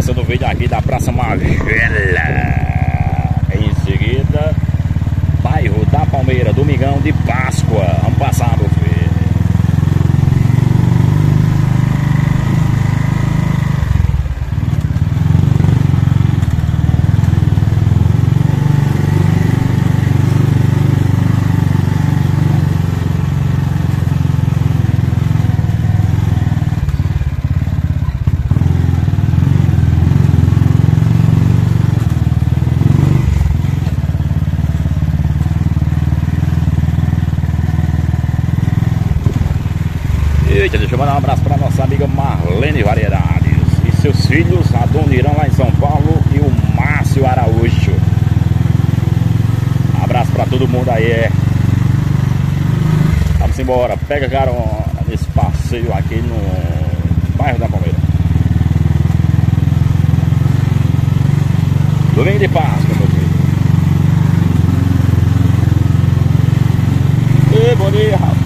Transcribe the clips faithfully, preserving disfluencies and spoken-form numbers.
começando o vídeo aqui da Praça Magela. Em seguida, bairro da Palmeira, domingão de Páscoa. Vamos passar no vídeo. Eita, deixa eu mandar um abraço para nossa amiga Marlene Variedades e seus filhos, a Dona Irã lá em São Paulo e o Márcio Araújo. Abraço para todo mundo aí. É. Vamos embora, pega carona nesse passeio aqui no bairro da Palmeira. Domingo de Páscoa, meu filho. E bom dia, rapaz.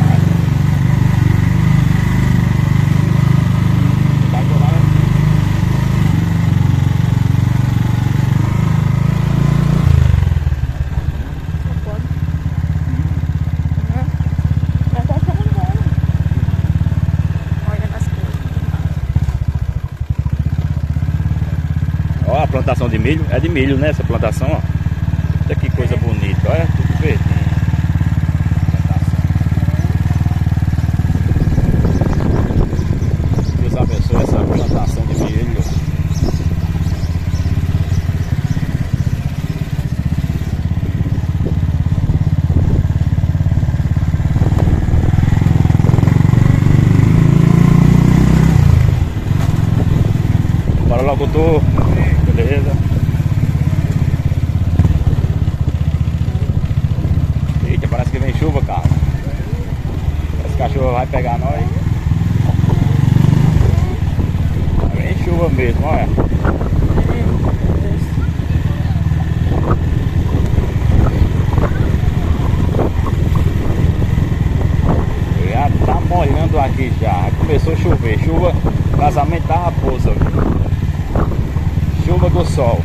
Ó, a plantação de milho, é de milho, né? Essa plantação, ó. Olha que coisa bonita, olha, tudo verdinho. Deus abençoe essa plantação de milho. Bora logo, doutor. Beleza? Eita, parece que vem chuva, cara. Parece que a chuva vai pegar nós. Vem chuva mesmo, olha. Já tá molhando aqui já. Começou a chover. Chuva, casamento da raposa. Chuva com sol.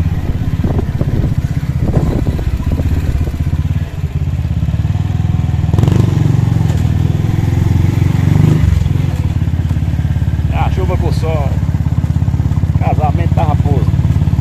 Ah, chuva com sol. Casamento da raposa.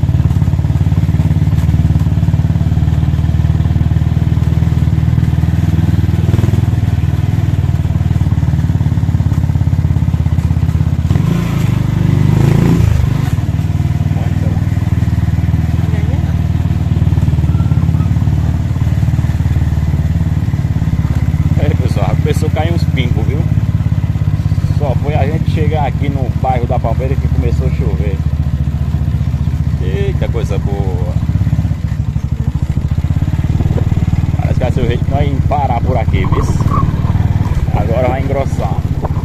Começou a cair uns pingos, viu? Só foi a gente chegar aqui no bairro da Palmeira que começou a chover. Eita, coisa boa. Parece que vai ser o jeito que nós vamos parar por aqui, viu? Agora vai engrossar.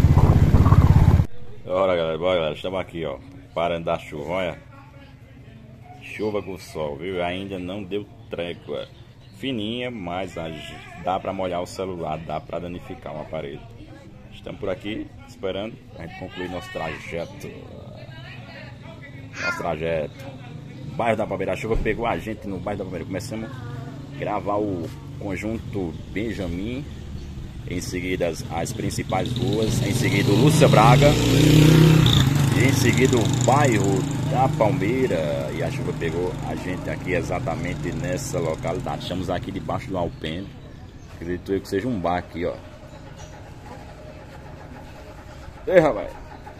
Bora, galera, bora, galera. Estamos aqui, ó, parando da chuva, olha. Chuva com sol, viu? Ainda não deu trégua. Fininha, mas dá para molhar o celular, dá para danificar o aparelho. Estamos por aqui esperando a gente concluir nosso trajeto. Nosso trajeto. Bairro da Palmeira, a chuva pegou a gente no bairro da Palmeira. Começamos a gravar o conjunto Benjamin. Em seguida as, as principais ruas. Em seguida o Lúcia Braga. E em seguida o bairro da Palmeira. E a chuva pegou a gente aqui exatamente nessa localidade. Estamos aqui debaixo do alpendre. Acredito eu que seja um bar aqui, ó. Ei, rapaz.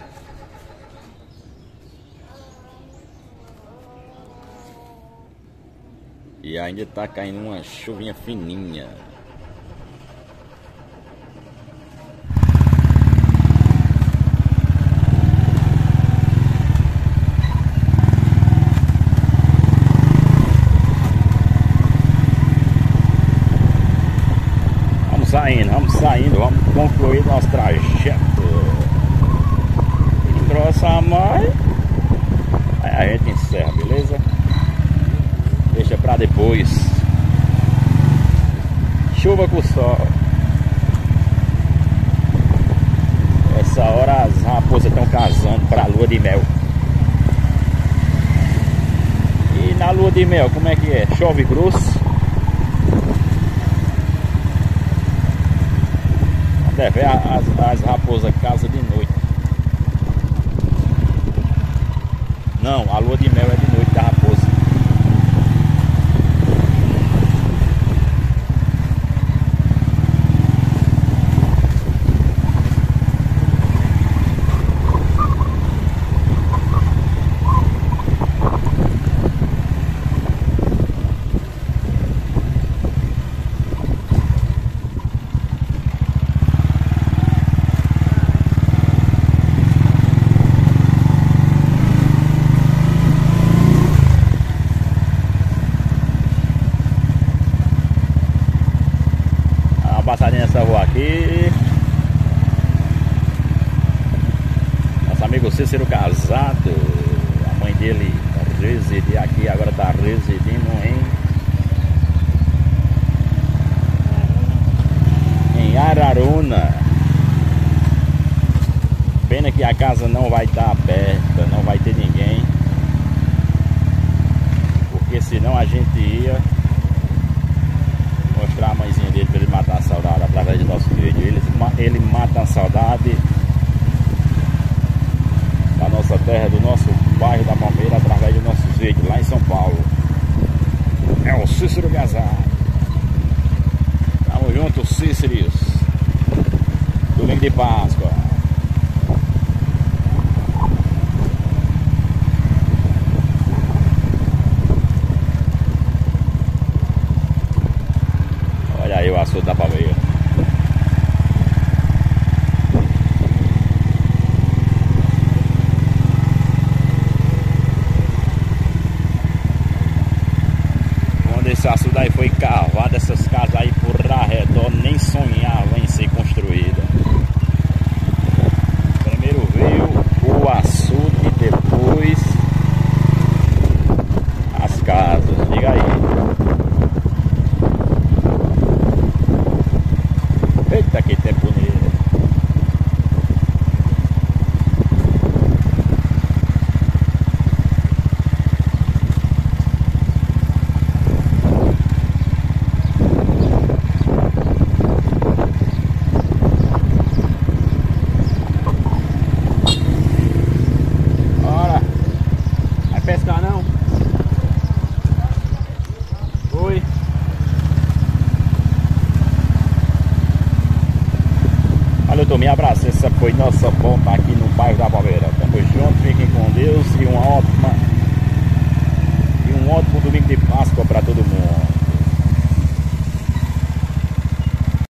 E ainda tá caindo uma chuvinha fininha. Saindo, vamos saindo, vamos concluir nosso trajeto. Engrossa mais, aí a gente encerra, beleza? Deixa pra depois. Chuva com sol. Essa hora as raposas estão casando para a lua de mel. de mel, como é que é? Chove grosso. Deve, as, as raposas casam de noite. Não, a lua de mel é de noite da raposa. Passadinha nessa rua aqui. Nosso amigo Cícero casado. A mãe dele residia aqui, agora está residindo em em Araruna. Pena que a casa não vai estar aberta, não vai ter ninguém, porque senão a gente ia mostrar a mãezinha dele para ele matar a saudade através do nosso vídeo. Ele, ele mata a saudade da nossa terra, do nosso bairro da Palmeira, através dos nossos vídeos lá em São Paulo. É o Cícero Casado. Tamo junto, Cíceros. Domingo de Páscoa. Olha aí o açude da Palmeira. Quando esse açude aí foi cavado, essas casas aí por arredor nem sonhavam em ser construídas. Primeiro veio o açude, depois as casas. Liga aí. Eita, que tempo bonito. Bora. Vai pescar não? Oi. Valeu, turma, abraço. Essa foi nossa ponta aqui no bairro da Palmeira. Tamo junto, fiquem com Deus e uma ótima e um ótimo domingo de Páscoa para todo mundo.